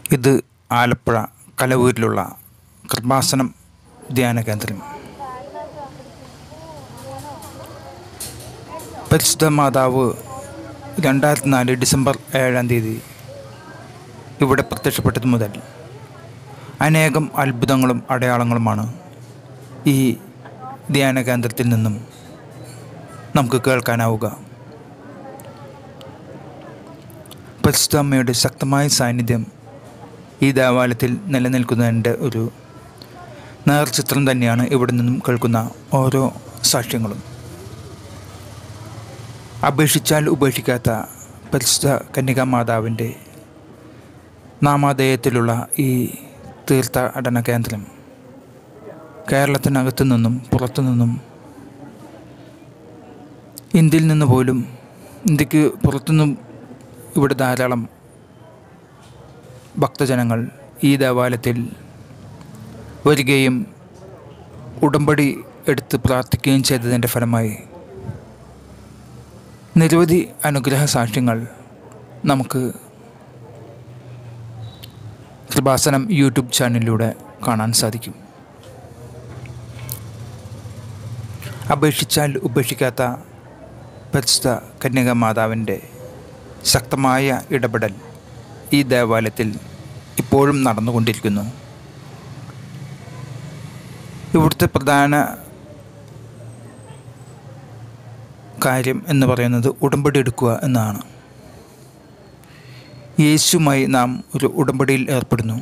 ഇത് ആലപ്പുഴ കലവൂരിലുള്ള കൃപാസനം ധ്യാന കേന്ദ്രം. പരിശുദ്ധ മാതാവ് 2004 ഡിസംബർ 7 ഇവിടെ പ്രത്യക്ഷപ്പെട്ടത് മുതൽ അനേകം അത്ഭുതങ്ങളും അടയാളങ്ങളുമാണ് ഈ ധ്യാന കേന്ദ്രത്തിൽ നിന്നും നമുക്ക് കേൾക്കാനാവുക. പരിശുദ്ധ അമ്മയുടെ ശക്തമായ സാന്നിധ്യം ഈ ദേവാലയത്തിൽ നിലനിൽക്കുന്നതിൻ്റെ ഒരു നേർചിത്രം തന്നെയാണ് ഇവിടെ നിന്നും കേൾക്കുന്ന ഓരോ സാക്ഷ്യങ്ങളും. അപേക്ഷിച്ചാൽ ഉപേക്ഷിക്കാത്ത പരിശുദ്ധ കന്യകാ മാതാവിൻ്റെ നാമധേയത്തിലുള്ള ഈ തീർത്ഥാടന കേന്ദ്രം കേരളത്തിനകത്തു നിന്നും പുറത്തു നിന്നും ഇന്ത്യയിൽ നിന്ന് പോലും ഇന്ത്യക്ക് പുറത്തുനിന്നും ഇവിടെ ധാരാളം ഭക്തജനങ്ങൾ ഈ ദേവാലയത്തിൽ വരികയും ഉടമ്പടി എടുത്ത് പ്രാർത്ഥിക്കുകയും ചെയ്തതിൻ്റെ ഫലമായി നിരവധി അനുഗ്രഹ സാക്ഷ്യങ്ങൾ നമുക്ക് കൃപാസനം യൂട്യൂബ് ചാനലിലൂടെ കാണാൻ സാധിക്കും. അപേക്ഷിച്ചാൽ ഉപേക്ഷിക്കാത്ത പരിശുദ്ധ കന്യകാ മാതാവിൻ്റെ ശക്തമായ ഇടപെടൽ ഈ ദേവാലയത്തിൽ ഇപ്പോഴും നടന്നുകൊണ്ടിരിക്കുന്നു. ഇവിടുത്തെ പ്രധാന കാര്യം എന്ന് പറയുന്നത് ഉടമ്പടി എടുക്കുക എന്നതാണ്. യേശുവുമായി നാം ഒരു ഉടമ്പടിയിൽ ഏർപ്പെടുന്നു.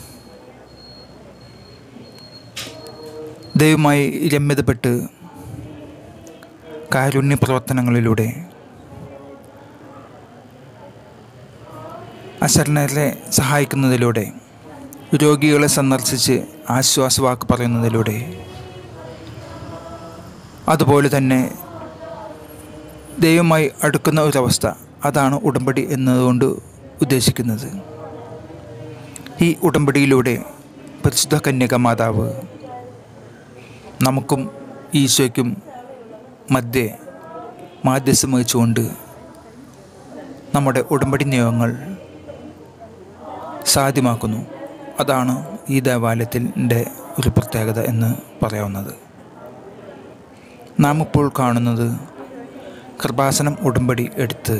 ദൈവമായി രമ്യതപ്പെട്ട് കാരുണ്യ പ്രവർത്തനങ്ങളിലൂടെ അശരണരെ സഹായിക്കുന്നതിലൂടെ, രോഗികളെ സന്ദർശിച്ച് ആശ്വാസവാക്ക് പറയുന്നതിലൂടെ, അതുപോലെ തന്നെ ദൈവമായി അടുക്കുന്ന ഒരവസ്ഥ, അതാണ് ഉടമ്പടി എന്നതുകൊണ്ട് ഉദ്ദേശിക്കുന്നത്. ഈ ഉടമ്പടിയിലൂടെ പരിശുദ്ധ കന്യകാ മാതാവ് നമുക്കും ഈശോയ്ക്കും മധ്യേ മാധ്യസ്ഥം വഹിച്ചുകൊണ്ട് നമ്മുടെ ഉടമ്പടി നിയമങ്ങൾ സാധ്യമാക്കുന്നു. അതാണ് ഈ ദേവാലയത്തിൻ്റെ ഒരു പ്രത്യേകത എന്ന് പറയാവുന്നത്. നാം ഇപ്പോൾ കാണുന്നത് കൃപാസനം ഉടമ്പടി എടുത്ത്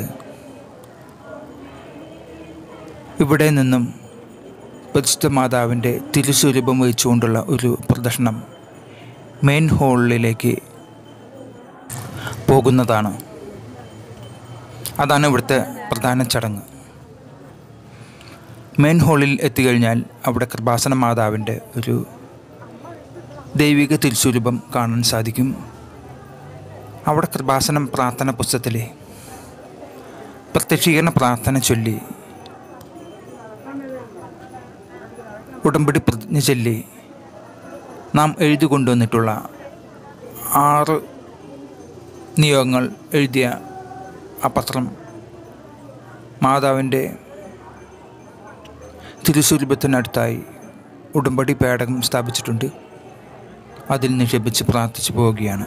ഇവിടെ നിന്നും പരിശുദ്ധ മാതാവിൻ്റെ തിരുസ്വരൂപം വഹിച്ചുകൊണ്ടുള്ള ഒരു പ്രദർശനം മെയിൻ ഹാളിലേക്ക് പോകുന്നതാണ്. അതാണ് ഇവിടുത്തെ പ്രധാന ചടങ്ങ്. മെയിൻ ഹാളിൽ എത്തിക്കഴിഞ്ഞാൽ അവിടെ കൃപാസന മാതാവിൻ്റെ ഒരു ദൈവിക തിരുസ്വരൂപം കാണാൻ സാധിക്കും. അവിടെ കൃപാസനം പ്രാർത്ഥന പുസ്തകത്തിലെ പ്രത്യക്ഷീകരണ പ്രാർത്ഥന ചൊല്ലി, ഉടമ്പടി പ്രതിജ്ഞ ചൊല്ലി, നാം എഴുതി കൊണ്ടുവന്നിട്ടുള്ള 6 നിയോഗങ്ങൾ എഴുതിയ ആ പത്രം മാതാവിൻ്റെ തിരുസ്വരൂപത്തിനടുത്തായി ഉടമ്പടി പേടകം സ്ഥാപിച്ചിട്ടുണ്ട്. അതിൽ നിക്ഷേപിച്ച് പ്രാർത്ഥിച്ചു പോവുകയാണ്.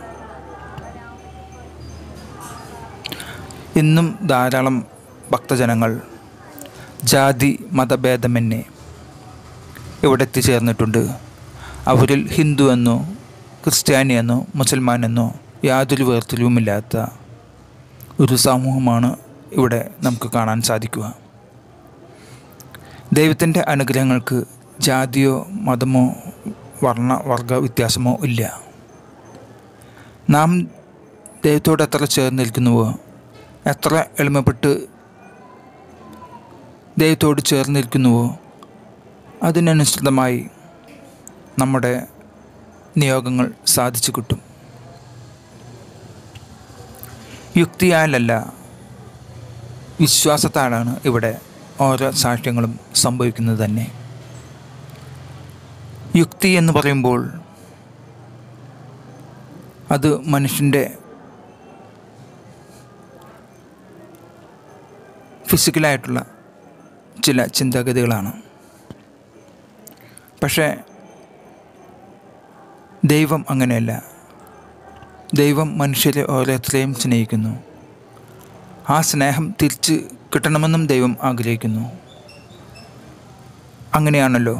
ഇന്നും ധാരാളം ഭക്തജനങ്ങൾ ജാതി മതഭേദമന്യേ ഇവിടെ എത്തിച്ചേർന്നിട്ടുണ്ട്. അവരിൽ ഹിന്ദു എന്നോ ക്രിസ്ത്യാനിയെന്നോ മുസൽമാനെന്നോ യാതൊരു വേർതിരിവുമില്ലാത്ത ഒരു സമൂഹമാണ് ഇവിടെ നമുക്ക് കാണാൻ സാധിക്കുക. ദൈവത്തിൻ്റെ അനുഗ്രഹങ്ങൾക്ക് ജാതിയോ മതമോ വർഗ വ്യത്യാസമോ ഇല്ല. നാം ദൈവത്തോട് എത്ര ചേർന്നിരിക്കുന്നുവോ, എത്ര എളിമപ്പെട്ട് ദൈവത്തോട് ചേർന്നിരിക്കുന്നുവോ, അതിനനുസൃതമായി നമ്മുടെ നിയോഗങ്ങൾ സാധിച്ചു കിട്ടും. യുക്തിയാലല്ല, വിശ്വാസത്താലാണ് ഇവിടെ ഓരോ സാക്ഷ്യങ്ങളും സംഭവിക്കുന്നത് തന്നെ. യുക്തി എന്ന് പറയുമ്പോൾ അത് മനുഷ്യൻ്റെ ഫിസിക്കലായിട്ടുള്ള ചില ചിന്താഗതികളാണ്. പക്ഷേ ദൈവം അങ്ങനെയല്ല. ദൈവം മനുഷ്യരെ ഓരോരുത്തരെയും സ്നേഹിക്കുന്നു. ആ സ്നേഹം തിരിച്ച് കിട്ടണമെന്നും ദൈവം ആഗ്രഹിക്കുന്നു. അങ്ങനെയാണല്ലോ.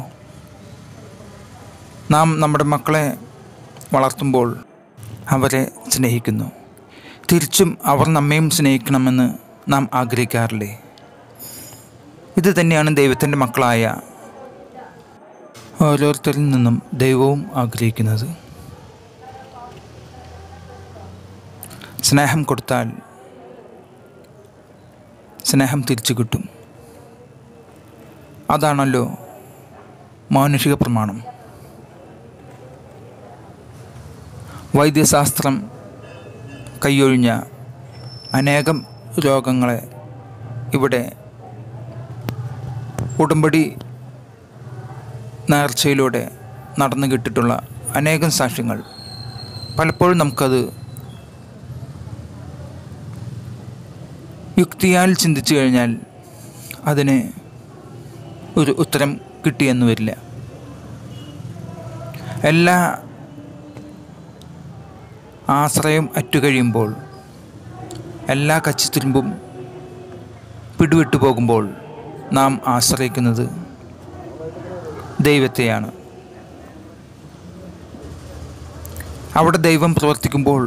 നാം നമ്മുടെ മക്കളെ വളർത്തുമ്പോൾ അവരെ സ്നേഹിക്കുന്നു. തിരിച്ചും അവർ നമ്മയും സ്നേഹിക്കണമെന്ന് നാം ആഗ്രഹിക്കാറില്ലേ? ഇത് തന്നെയാണ് ദൈവത്തിൻ്റെ മക്കളായ ഓരോരുത്തരിൽ നിന്നും ദൈവവും ആഗ്രഹിക്കുന്നത്. സ്നേഹം കൊടുത്താൽ സ്നേഹം തിരിച്ചു കിട്ടും. അതാണല്ലോ മാനുഷിക പ്രമാണം. വൈദ്യശാസ്ത്രം കൈയൊഴിഞ്ഞ അനേകം രോഗങ്ങളെ ഇവിടെ ഉടമ്പടി നേർച്ചയിലൂടെ നടന്നു കിട്ടിയിട്ടുള്ള അനേകം സാക്ഷ്യങ്ങൾ പലപ്പോഴും നമുക്കത് യുക്തിയാൽ ചിന്തിച്ചു കഴിഞ്ഞാൽ അതിന് ഒരു ഉത്തരം കിട്ടിയെന്ന് വരില്ല. എല്ലാ ആശ്രയം അറ്റുകഴിയുമ്പോൾ, എല്ലാ കച്ചിത്തുരുമ്പും പിടിവിട്ടു പോകുമ്പോൾ നാം ആശ്രയിക്കുന്നത് ദൈവത്തെയാണ്. അവിടെ ദൈവം പ്രവർത്തിക്കുമ്പോൾ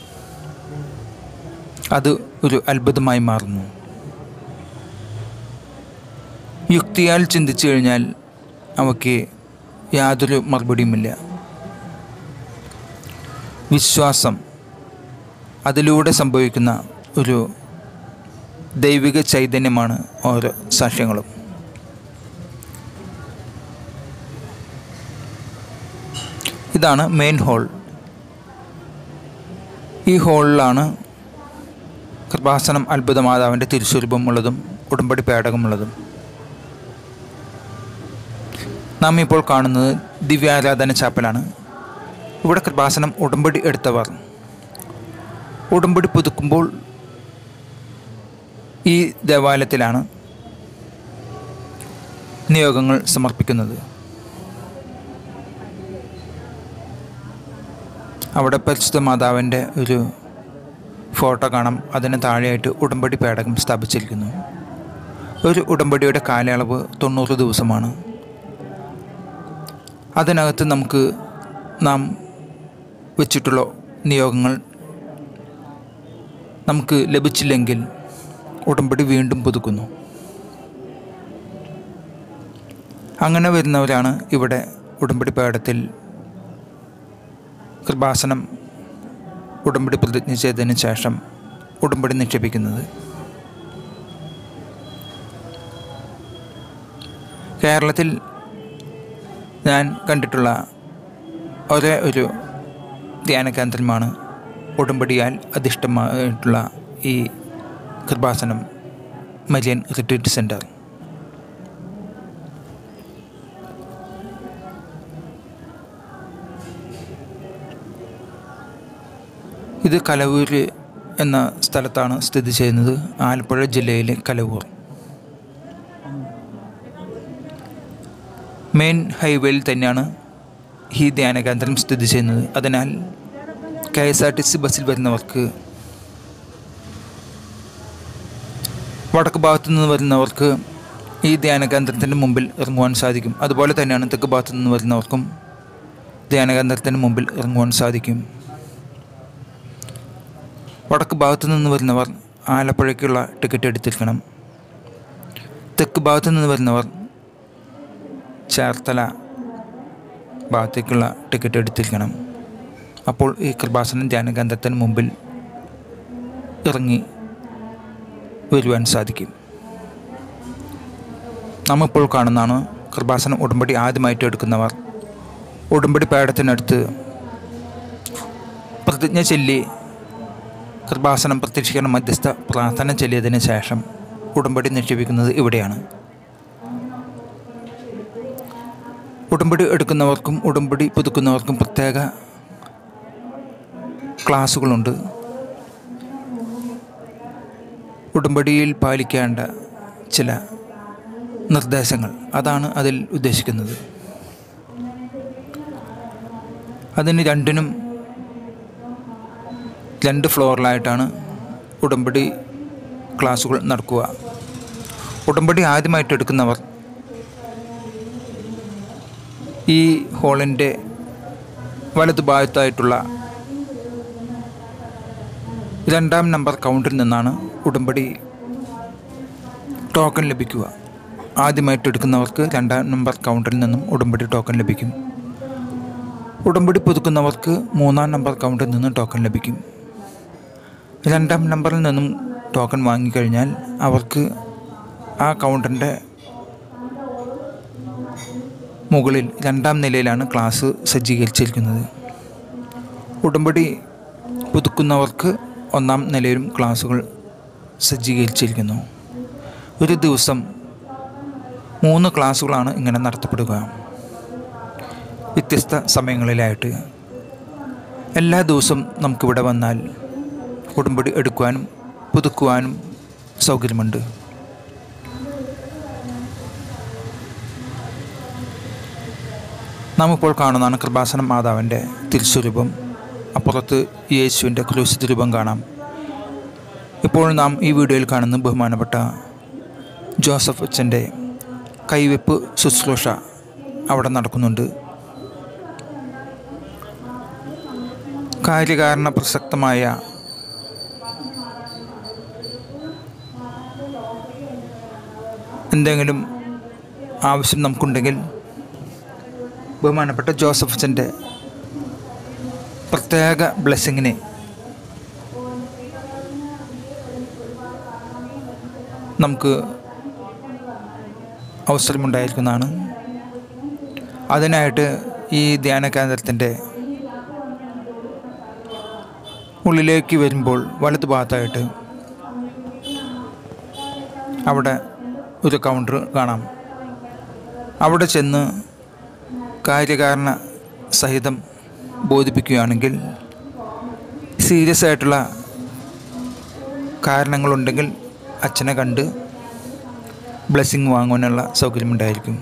അത് ഒരു അത്ഭുതമായി മാറുന്നു. യുക്തിയാൽ ചിന്തിച്ചു കഴിഞ്ഞാൽ അവയ്ക്ക് യാതൊരു മറുപടിയുമില്ല. വിശ്വാസം, അതിലൂടെ സംഭവിക്കുന്ന ഒരു ദൈവിക ചൈതന്യമാണ് ഓരോ സാക്ഷ്യങ്ങളും. ഇതാണ് മെയിൻ ഹോൾ. ഈ ഹോളിലാണ് കൃപാസനം അത്ഭുതമാതാവിൻ്റെ തിരുസ്വരൂപമുള്ളതും ഉടമ്പടി പേടകമുള്ളതും. നാം ഇപ്പോൾ കാണുന്നത് ദിവ്യാരാധന ചാപ്പലാണ്. ഇവിടെ കൃപാസനം ഉടമ്പടി എടുത്തവർ ഉടമ്പടി പുതുക്കുമ്പോൾ ഈ ദേവാലയത്തിലാണ് നിയോഗങ്ങൾ സമർപ്പിക്കുന്നത്. അവിടെ പരിശുദ്ധ മാതാവിൻ്റെ ഒരു ഫോട്ടോ കാണാം. അതിന് താഴെയായിട്ട് ഉടമ്പടി പേടകം സ്ഥാപിച്ചിരിക്കുന്നു. ഒരു ഉടമ്പടിയുടെ കാലയളവ് 90 ദിവസമാണ്. അതിനകത്ത് നമുക്ക് നാം വെച്ചിട്ടുള്ള നിയോഗങ്ങൾ നമുക്ക് ലഭിച്ചില്ലെങ്കിൽ ഉടമ്പടി വീണ്ടും പുതുക്കുന്നു. അങ്ങനെ വരുന്നവരാണ് ഇവിടെ ഉടമ്പടി പേടത്തിൽ കൃപാസനം ഉടമ്പടി പ്രതിജ്ഞ ചെയ്തതിന് ശേഷം ഉടമ്പടി നിക്ഷേപിക്കുന്നത്. കേരളത്തിൽ ഞാൻ കണ്ടിട്ടുള്ള ഒരേ ഒരു ധ്യാന കേന്ദ്രമാണ് ഉടമ്പടിയാൽ അധിഷ്ഠിതമായിട്ടുള്ള ഈ കൃപാസനം മരിയൻ റിട്രീറ്റ് സെൻറ്റർ. ഇത് കലവൂർ എന്ന സ്ഥലത്താണ് സ്ഥിതി ചെയ്യുന്നത്. ആലപ്പുഴ ജില്ലയിലെ കലവൂർ. മെയിൻ ഹൈവേയിൽ തന്നെയാണ് ഈ ധ്യാന കേന്ദ്രം സ്ഥിതി ചെയ്യുന്നത്. അതിനാൽ KSRTC ബസ്സിൽ വരുന്നവർക്ക്, വടക്ക് ഭാഗത്തു നിന്ന് വരുന്നവർക്ക് ഈ ധ്യാന കേന്ദ്രത്തിൻ്റെ മുമ്പിൽ ഇറങ്ങുവാൻ സാധിക്കും. അതുപോലെ തന്നെയാണ് തെക്ക് ഭാഗത്തു നിന്ന് വരുന്നവർക്കും ധ്യാന കേന്ദ്രത്തിന് മുമ്പിൽ ഇറങ്ങുവാൻ സാധിക്കും. വടക്ക് ഭാഗത്തു നിന്ന് വരുന്നവർ ആലപ്പുഴയ്ക്കുള്ള ടിക്കറ്റ് എടുത്തിരിക്കണം. തെക്ക് ഭാഗത്തു നിന്ന് വരുന്നവർ ചേർത്തല ഭാഗത്തേക്കുള്ള ടിക്കറ്റ് എടുത്തിരിക്കണം. അപ്പോൾ ഈ കൃപാസനം ധ്യാന കേന്ദ്രത്തിന് മുമ്പിൽ ഇറങ്ങി വരുവാൻ സാധിക്കും. നമ്മിപ്പോൾ കാണുന്നതാണ് കൃപാസനം ഉടമ്പടി ആദ്യമായിട്ട് എടുക്കുന്നവർ ഉടമ്പടി പേടത്തിനടുത്ത് പ്രതിജ്ഞ ചൊല്ലി കൃപാസനം പ്രത്യക്ഷീകരണ മധ്യസ്ഥ പ്രാർത്ഥന ചൊല്ലിയതിന് ശേഷം ഉടമ്പടി നിക്ഷേപിക്കുന്നത് ഇവിടെയാണ്. ഉടമ്പടി എടുക്കുന്നവർക്കും ഉടമ്പടി പുതുക്കുന്നവർക്കും പ്രത്യേക ക്ലാസുകളുണ്ട്. ഉടമ്പടിയിൽ പാലിക്കേണ്ട ചില നിർദ്ദേശങ്ങൾ, അതാണ് അതിൽ ഉദ്ദേശിക്കുന്നത്. അതിന് രണ്ടിനും 2 ഫ്ലോറിലായിട്ടാണ് ഉടമ്പടി ക്ലാസുകൾ നടക്കുക. ഉടമ്പടി ആദ്യമായിട്ട് എടുക്കുന്നവർ ഈ ഹാളിൻ്റെ വലതുഭാഗത്തായിട്ടുള്ള 2-ാം നമ്പർ കൗണ്ടറിൽ നിന്നാണ് ഉടമ്പടി ടോക്കൺ ലഭിക്കുക. ആദ്യമായിട്ട് എടുക്കുന്നവർക്ക് 2-ാം നമ്പർ കൗണ്ടറിൽ നിന്നും ഉടമ്പടി ടോക്കൺ ലഭിക്കും. ഉടമ്പടി പുതുക്കുന്നവർക്ക് 3-ാം നമ്പർ കൗണ്ടറിൽ നിന്നും ടോക്കൺ ലഭിക്കും. 2-ാം നമ്പറിൽ നിന്നും ടോക്കൺ വാങ്ങിക്കഴിഞ്ഞാൽ അവർക്ക് ആ കൗണ്ടറിൻ്റെ മുകളിൽ 2-ാം നിലയിലാണ് ക്ലാസ് സജ്ജീകരിച്ചിരിക്കുന്നത്. ഉടമ്പടി പുതുക്കുന്നവർക്ക് 1-ാം നിലയിലും ക്ലാസ്സുകൾ സജ്ജീകരിച്ചിരിക്കുന്നു. ഒരു ദിവസം 3 ക്ലാസ്സുകളാണ് ഇങ്ങനെ നടത്തപ്പെടുക, വ്യത്യസ്ത സമയങ്ങളിലായിട്ട്. എല്ലാ ദിവസവും നമുക്കിവിടെ വന്നാൽ ഉടമ്പടി എടുക്കുവാനും പുതുക്കുവാനും സൗകര്യമുണ്ട്. നാം ഇപ്പോൾ കാണുന്നതാണ് കൃപാസനം മാതാവിൻ്റെ തിരുസ്വരൂപം. അപ്പുറത്ത് യേശുവിൻ്റെ ക്രൂശിത രൂപം കാണാം. ഇപ്പോൾ നാം ഈ വീഡിയോയിൽ കാണുന്ന ബഹുമാനപ്പെട്ട ജോസഫ് അച്ഛൻ്റെ കൈവെപ്പ് ശുശ്രൂഷ അവിടെ നടക്കുന്നുണ്ട്. കാര്യകാരണ പ്രസക്തമായ എന്തെങ്കിലും ആവശ്യം നമുക്കുണ്ടെങ്കിൽ ബഹുമാനപ്പെട്ട ജോസഫ് അച്ഛൻ്റെ പ്രത്യേക ബ്ലെസ്സിങ്ങിന് നമുക്ക് അവസരമുണ്ടായിരിക്കുന്നതാണ്. അതിനായിട്ട് ഈ ധ്യാന കേന്ദ്രത്തിൻ്റെ ഉള്ളിലേക്ക് വരുമ്പോൾ വലതുഭാഗത്തായിട്ട് അവിടെ ഒരു കൗണ്ടർ കാണാം. അവിടെ ചെന്ന് കാര്യകാരണ സഹിതം ബോധിപ്പിക്കുകയാണെങ്കിൽ, സീരിയസ് ആയിട്ടുള്ള കാരണങ്ങളുണ്ടെങ്കിൽ അച്ഛനെ കണ്ട് ബ്ലെസ്സിങ് വാങ്ങുവാനുള്ള സൗകര്യമുണ്ടായിരിക്കും.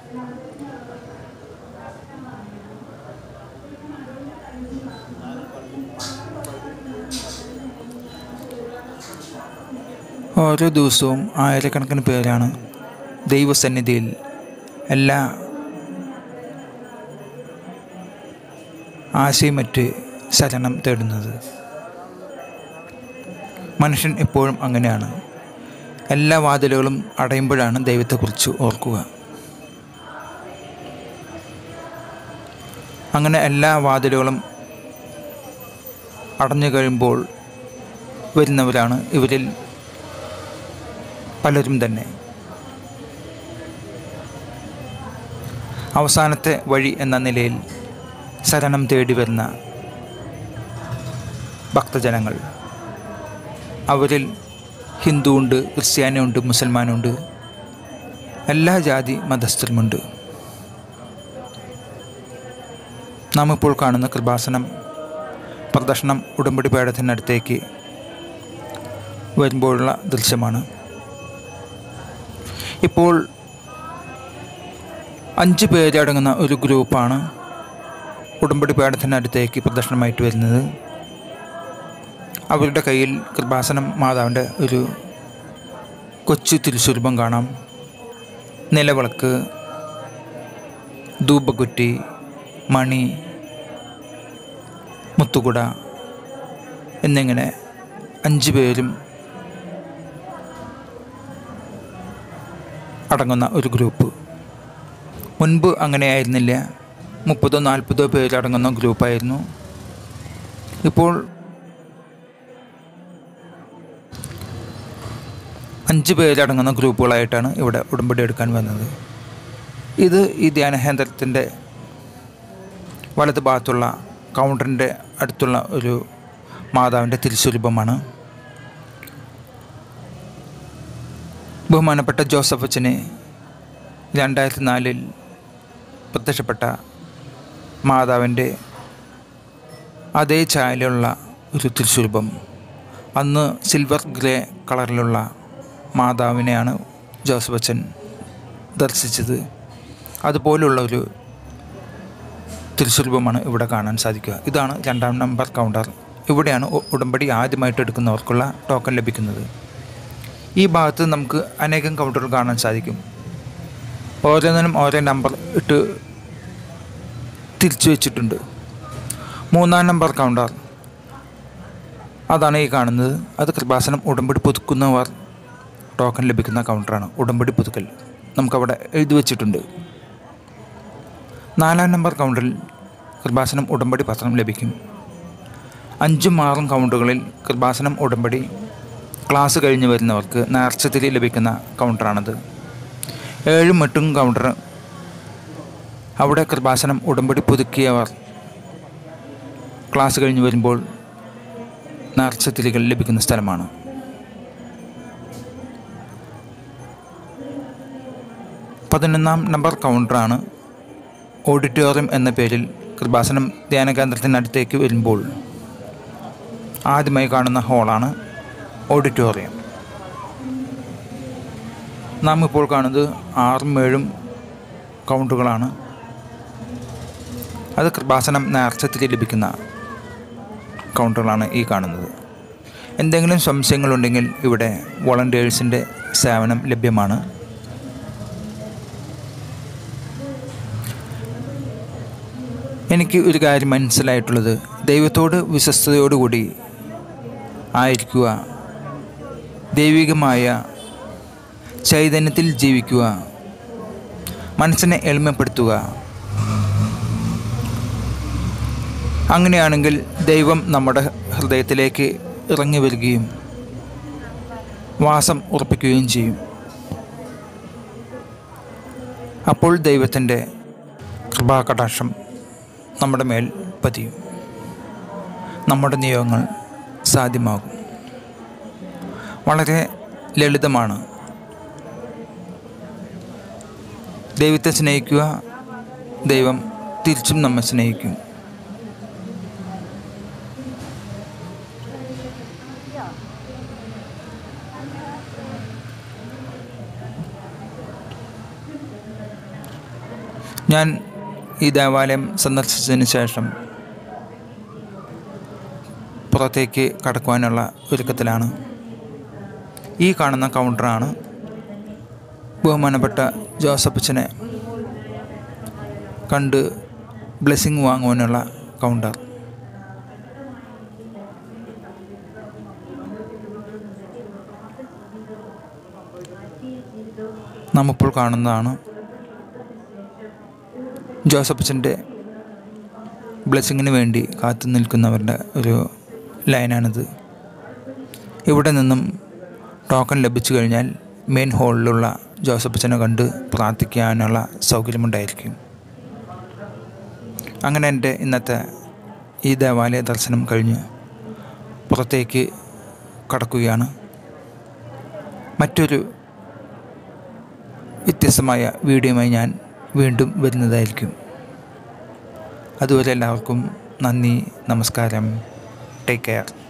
ഓരോ ദിവസവും ആയിരക്കണക്കിന് പേരാണ് ദൈവസന്നിധിയിൽ എല്ലാ ആശയമറ്റ് ശരണം തേടുന്നത്. മനുഷ്യൻ എപ്പോഴും അങ്ങനെയാണ്. എല്ലാ വാതിലുകളും അടയുമ്പോഴാണ് ദൈവത്തെക്കുറിച്ച് ഓർക്കുക. അങ്ങനെ എല്ലാ വാതിലുകളും അടഞ്ഞു കഴിയുമ്പോൾ വരുന്നവരാണ് ഇവരിൽ പലരും തന്നെ. അവസാനത്തെ വഴി എന്ന നിലയിൽ ശരണം തേടി വരുന്ന ഭക്തജനങ്ങൾ, അവരിൽ ഹിന്ദുവുണ്ട്, ക്രിസ്ത്യാനിയുണ്ട്, മുസൽമാനുണ്ട്, എല്ലാ ജാതി മതസ്ഥരുമുണ്ട്. നാം ഇപ്പോൾ കാണുന്ന കൃപാസനം പ്രദക്ഷിണം ഉടമ്പടി പീഠത്തിനടുത്തേക്ക് വരുമ്പോഴുള്ള ദൃശ്യമാണ്. ഇപ്പോൾ 5 പേരടങ്ങുന്ന ഒരു ഗ്രൂപ്പാണ് ഉടമ്പടി പീഠത്തിനടുത്തേക്ക് പ്രദക്ഷിണമായിട്ട് വരുന്നത്. അവരുടെ കയ്യിൽ കൃപാസനം മാതാവിൻ്റെ ഒരു കൊച്ചു തിരുസ്വരൂപം കാണാം. നിലവിളക്ക്, ധൂപക്കുറ്റി, മണി, മുത്തുകുട എന്നിങ്ങനെ 5 പേരും അടങ്ങുന്ന ഒരു ഗ്രൂപ്പ്. മുൻപ് അങ്ങനെയായിരുന്നില്ല, 30-40 പേരടങ്ങുന്ന ഗ്രൂപ്പായിരുന്നു. ഇപ്പോൾ 5 പേരടങ്ങുന്ന ഗ്രൂപ്പുകളായിട്ടാണ് ഇവിടെ ഉടമ്പടി എടുക്കാൻ വന്നത്. ഇത് ഈ ധ്യാനകേന്ദ്രത്തിൻ്റെ വലത് ഭാഗത്തുള്ള കൗണ്ടറിൻ്റെ അടുത്തുള്ള ഒരു മാതാവിൻ്റെ തിരുസ്വരൂപമാണ്. ബഹുമാനപ്പെട്ട ജോസഫ് അച്ഛന് 2004 പ്രത്യക്ഷപ്പെട്ട മാതാവിൻ്റെ അതേ ഛായയിലുള്ള ഒരു തിരുസ്വരൂപം, അന്ന് സിൽവർ ഗ്രേ കളറിലുള്ള മാതാവിനെയാണ് ജോസഫ് അച്ഛൻ ദർശിച്ചത്. അതുപോലുള്ള ഒരു തിരുസ്വരൂപമാണ് ഇവിടെ കാണാൻ സാധിക്കുക. ഇതാണ് 2-ാം നമ്പർ കൗണ്ടർ. ഇവിടെയാണ് ഉടമ്പടി ആദ്യമായിട്ട് എടുക്കുന്നവർക്കുള്ള ടോക്കൺ ലഭിക്കുന്നത്. ഈ ഭാഗത്ത് നമുക്ക് അനേകം കൗണ്ടറുകൾ കാണാൻ സാധിക്കും. ഓരോന്നിനും ഓരോ നമ്പർ ഇട്ട് തിരിച്ചു വെച്ചിട്ടുണ്ട്. 3-ാം നമ്പർ കൗണ്ടർ അതാണ് ഈ കാണുന്നത്. അത് കൃപാസനം ഉടമ്പടി പുതുക്കുന്നവർ ടോക്കൺ ലഭിക്കുന്ന കൗണ്ടറാണ്. ഉടമ്പടി പുതുക്കൽ നമുക്കവിടെ എഴുതി വച്ചിട്ടുണ്ട്. 4-ാം നമ്പർ കൗണ്ടറിൽ കൃപാസനം ഉടമ്പടി പത്രം ലഭിക്കും. 5ഉം 6ഉം കൗണ്ടറുകളിൽ കൃപാസനം ഉടമ്പടി ക്ലാസ് കഴിഞ്ഞ് വരുന്നവർക്ക് നേർച്ചത്തിരി ലഭിക്കുന്ന കൗണ്ടറാണത്. 7ഉം 8ഉം കൗണ്ടർ അവിടെ കൃപാസനം ഉടമ്പടി പുതുക്കിയവർ ക്ലാസ് കഴിഞ്ഞ് വരുമ്പോൾ നേർച്ചത്തിരികൾ ലഭിക്കുന്ന സ്ഥലമാണ്. 11-ാം നമ്പർ കൗണ്ടറാണ് ഓഡിറ്റോറിയം എന്ന പേരിൽ കൃപാസനം ധ്യാന കേന്ദ്രത്തിനടുത്തേക്ക് വരുമ്പോൾ ആദ്യമായി കാണുന്ന ഹോളാണ് ഓഡിറ്റോറിയം. നാം ഇപ്പോൾ കാണുന്നത് 6ഉം 7ഉം കൗണ്ടറുകളാണ്. അത് കൃപാസനം നേർച്ചത്തിരി ലഭിക്കുന്ന കൗണ്ടറുകളാണ് ഈ കാണുന്നത്. എന്തെങ്കിലും സംശയങ്ങളുണ്ടെങ്കിൽ ഇവിടെ വോളണ്ടിയേഴ്സിൻ്റെ സേവനം ലഭ്യമാണ്. എനിക്ക് ഒരു കാര്യം മനസ്സിലായിട്ടുള്ളത്, ദൈവത്തോട് വിശ്വസ്തയോടുകൂടി ആയിരിക്കുക, ദൈവികമായ ചൈതന്യത്തിൽ ജീവിക്കുക, മനസ്സിനെ എളിമപ്പെടുത്തുക. അങ്ങനെയാണെങ്കിൽ ദൈവം നമ്മുടെ ഹൃദയത്തിലേക്ക് ഇറങ്ങി വരികയും വാസം ഉറപ്പിക്കുകയും ചെയ്യും. അപ്പോൾ ദൈവത്തിൻ്റെ കൃപാകടാക്ഷം നമ്മുടെ മേൽ പതിയും. നമ്മുടെ നിയോഗങ്ങൾ സാധ്യമാകും. വളരെ ലളിതമാണ്. ദൈവത്തെ സ്നേഹിക്കുക, ദൈവം തിരിച്ചും നമ്മെ സ്നേഹിക്കും. ഞാൻ ഈ ദേവാലയം സന്ദർശിച്ചതിന് ശേഷം പുറത്തേക്ക് കടക്കുവാനുള്ള ഒരുക്കത്തിലാണ്. ഈ കാണുന്ന കൗണ്ടറാണ് ബഹുമാനപ്പെട്ട ജോസഫച്ചനെ കണ്ട് ബ്ലെസ്സിങ് വാങ്ങുവാനുള്ള കൗണ്ടർ. നാം ഇപ്പോൾ കാണുന്നതാണ് ജോസഫച്ചൻ്റെ ബ്ലെസ്സിങ്ങിന് വേണ്ടി കാത്തു നിൽക്കുന്നവരുടെ ഒരു ലൈനാണിത്. ഇവിടെ നിന്നും ടോക്കൺ ലഭിച്ചു കഴിഞ്ഞാൽ മെയിൻ ഹാളിലുള്ള ജോസഫച്ചനെ കണ്ട് പ്രാർത്ഥിക്കാനുള്ള സൗകര്യമുണ്ടായിരിക്കും. അങ്ങനെ എൻ്റെ ഇന്നത്തെ ഈ ദേവാലയ ദർശനം കഴിഞ്ഞ് പുറത്തേക്ക് കടക്കുകയാണ്. മറ്റൊരു വ്യത്യസ്തമായ വീഡിയോയുമായി ഞാൻ വീണ്ടും വരുന്നതായിരിക്കും. അതുവരെ എല്ലാവർക്കും നന്ദി, നമസ്കാരം. Take care.